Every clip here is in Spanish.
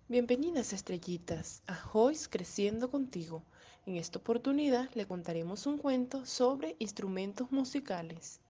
Bienvenidas estrellitas a Joyce Creciendo Contigo. En esta oportunidad le contaremos un cuento sobre instrumentos musicales.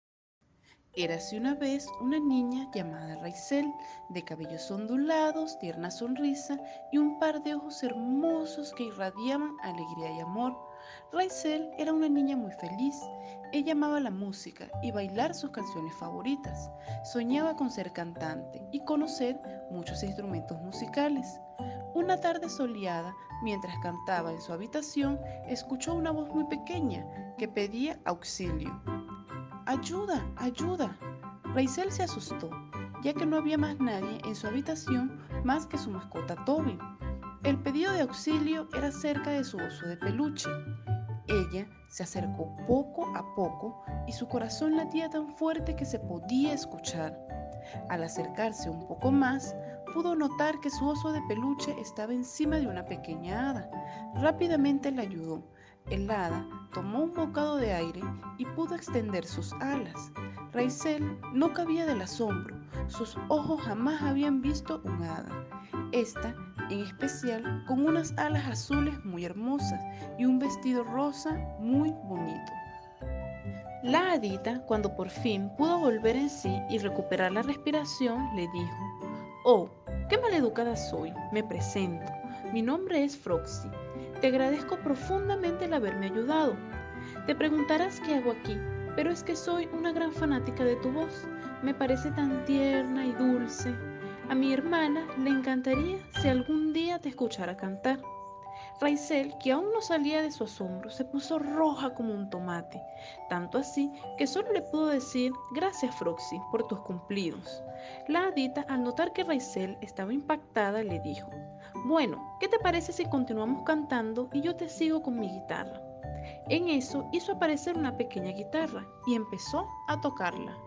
Érase una vez una niña llamada Raisel, de cabellos ondulados, tierna sonrisa y un par de ojos hermosos que irradiaban alegría y amor. Raisel era una niña muy feliz. Ella amaba la música y bailar sus canciones favoritas. Soñaba con ser cantante y conocer muchos instrumentos musicales. Una tarde soleada, mientras cantaba en su habitación, escuchó una voz muy pequeña que pedía auxilio. ¡Ayuda! ¡Ayuda! Raisel se asustó, ya que no había más nadie en su habitación más que su mascota Toby. El pedido de auxilio era acerca de su oso de peluche. Ella se acercó poco a poco y su corazón latía tan fuerte que se podía escuchar. Al acercarse un poco más, pudo notar que su oso de peluche estaba encima de una pequeña hada. Rápidamente la ayudó. El hada tomó un bocado de aire y pudo extender sus alas. Raisel no cabía del asombro. Sus ojos jamás habían visto un hada. Esta, en especial, con unas alas azules muy hermosas y un vestido rosa muy bonito. La hadita, cuando por fin pudo volver en sí y recuperar la respiración, le dijo: «Oh, qué maleducada soy. Me presento. Mi nombre es Froxy. Te agradezco profundamente el haberme ayudado. Te preguntarás qué hago aquí, pero es que soy una gran fanática de tu voz. Me parece tan tierna y dulce. A mi hermana le encantaría si algún día te escuchara cantar». Raisel, que aún no salía de su asombro, se puso roja como un tomate, tanto así que solo le pudo decir: «Gracias, Froxy, por tus cumplidos». La hadita, al notar que Raisel estaba impactada, le dijo: «Bueno, ¿qué te parece si continuamos cantando y yo te sigo con mi guitarra?». En eso hizo aparecer una pequeña guitarra y empezó a tocarla.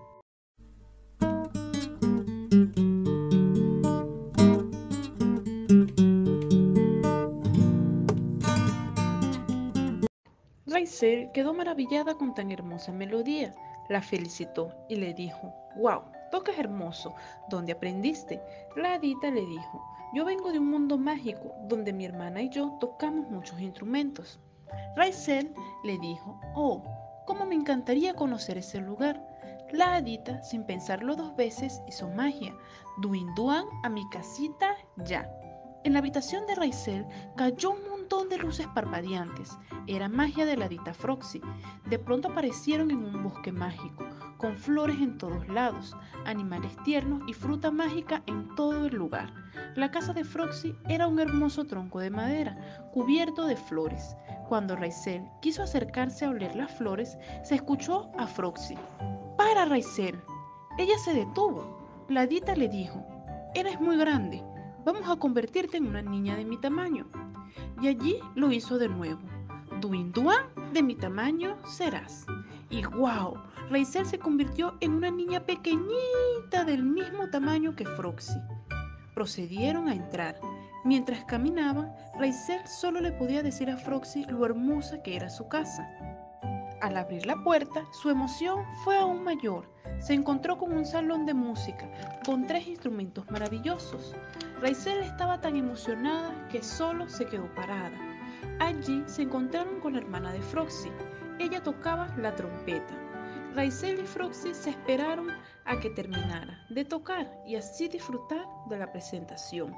Raisel quedó maravillada con tan hermosa melodía. La felicitó y le dijo: «¡Wow! Tocas hermoso. ¿Dónde aprendiste?». La hadita le dijo: «Yo vengo de un mundo mágico donde mi hermana y yo tocamos muchos instrumentos». Raisel le dijo: «Oh, cómo me encantaría conocer ese lugar». La hadita, sin pensarlo dos veces, hizo magia. «Duin duan a mi casita ya». En la habitación de Raisel cayó un montón de luces parpadeantes. Era magia de la hadita Froxy. De pronto aparecieron en un bosque mágico, con flores en todos lados, animales tiernos y fruta mágica en todo el lugar. La casa de Froxy era un hermoso tronco de madera, cubierto de flores. Cuando Raisel quiso acercarse a oler las flores, se escuchó a Froxy: «¡Para, Raisel!». Ella se detuvo. La hadita le dijo: «Eres muy grande. Vamos a convertirte en una niña de mi tamaño». Y allí lo hizo de nuevo. «Duin duan, de mi tamaño serás». Y ¡guau! Raisel se convirtió en una niña pequeñita del mismo tamaño que Froxy. Procedieron a entrar. Mientras caminaban, Raisel solo le podía decir a Froxy lo hermosa que era su casa. Al abrir la puerta, su emoción fue aún mayor. Se encontró con un salón de música, con 3 instrumentos maravillosos. Raisel estaba tan emocionada que solo se quedó parada. Allí se encontraron con la hermana de Froxy. Ella tocaba la trompeta. Raisel y Froxy se esperaron a que terminara de tocar y así disfrutar de la presentación.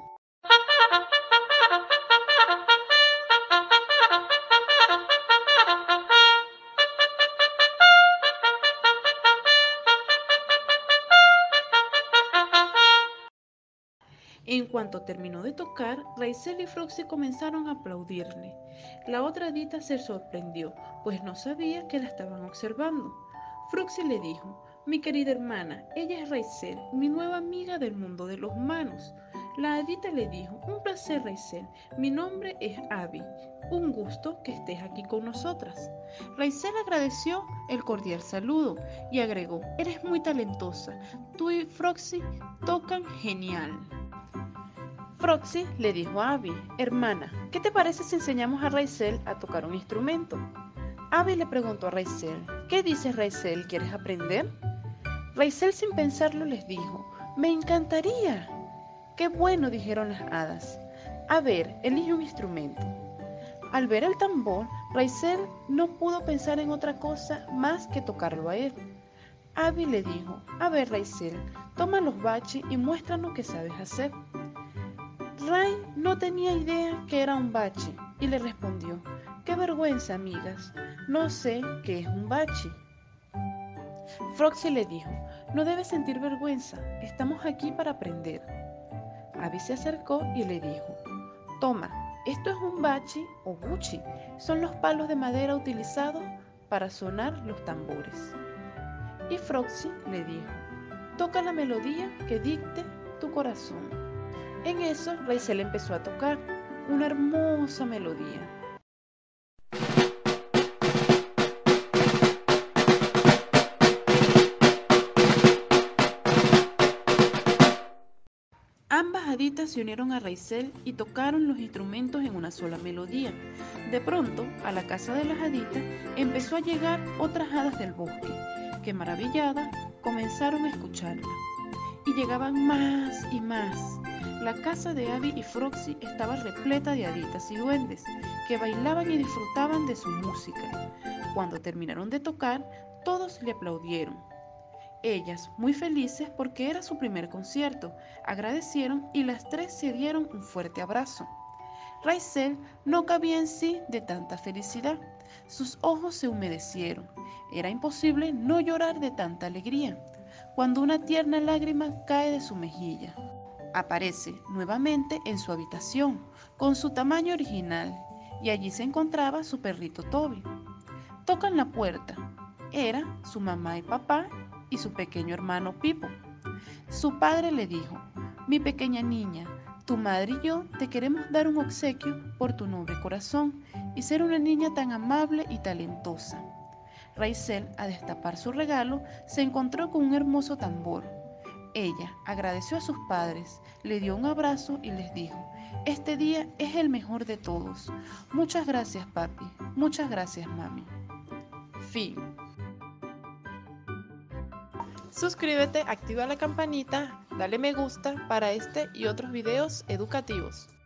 En cuanto terminó de tocar, Raisel y Froxy comenzaron a aplaudirle. La otra hadita se sorprendió, pues no sabía que la estaban observando. Froxy le dijo: «Mi querida hermana, ella es Raisel, mi nueva amiga del mundo de los humanos». La hadita le dijo: «Un placer, Raisel. Mi nombre es Abby. Un gusto que estés aquí con nosotras». Raisel agradeció el cordial saludo y agregó: «Eres muy talentosa. Tú y Froxy tocan genial». Froxy le dijo a Abby: «Hermana, ¿qué te parece si enseñamos a Raisel a tocar un instrumento?». Abby le preguntó a Raisel: «¿Qué dices, Raisel? ¿Quieres aprender?». Raisel, sin pensarlo, les dijo: «Me encantaría». ¡Qué bueno!, dijeron las hadas. A ver, elige un instrumento. Al ver el tambor, Raisel no pudo pensar en otra cosa más que tocarlo a él. Abby le dijo: a ver, Raisel, toma los baches y muéstranos qué sabes hacer. Ray no tenía idea que era un bache y le respondió: qué vergüenza, amigas, no sé qué es un bache. Foxy le dijo: no debes sentir vergüenza, estamos aquí para aprender. Abby se acercó y le dijo: toma, esto es un bache o buchi, son los palos de madera utilizados para sonar los tambores. Y Foxy le dijo: toca la melodía que dicte tu corazón. En eso, Raisel empezó a tocar una hermosa melodía. Ambas haditas se unieron a Raisel y tocaron los instrumentos en una sola melodía. De pronto, a la casa de las haditas empezó a llegar otras hadas del bosque, que maravilladas comenzaron a escucharla. Y llegaban más y más. La casa de Abby y Foxy estaba repleta de haditas y duendes, que bailaban y disfrutaban de su música. Cuando terminaron de tocar, todos le aplaudieron. Ellas, muy felices porque era su primer concierto, agradecieron y las tres se dieron un fuerte abrazo. Raisel no cabía en sí de tanta felicidad. Sus ojos se humedecieron. Era imposible no llorar de tanta alegría, cuando una tierna lágrima cae de su mejilla. Aparece nuevamente en su habitación, con su tamaño original, y allí se encontraba su perrito Toby. Tocan la puerta. Era su mamá y papá y su pequeño hermano Pipo. Su padre le dijo: mi pequeña niña, tu madre y yo te queremos dar un obsequio por tu noble corazón y ser una niña tan amable y talentosa. Raisel, a destapar su regalo, se encontró con un hermoso tambor. Ella agradeció a sus padres, le dio un abrazo y les dijo: este día es el mejor de todos. Muchas gracias, papi. Muchas gracias, mami. Fin. Suscríbete, activa la campanita, dale me gusta para este y otros videos educativos.